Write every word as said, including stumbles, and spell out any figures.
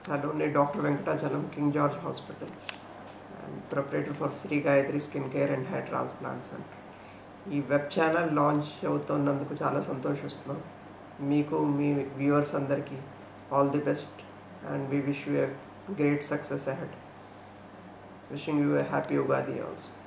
Hello, నేను doctor Venkatachalam, King George hospital and proprietor for Shri Gayatri skin care and hair transplant centre. ఈ web channel launch అవుతున్నందుకు చాలా సంతోషిస్తున్నాం. మీకు మీ వ్యూవర్స్ అందరికీ all the best and we wish you a great success ahead. Wishing you a happy Ugadi also.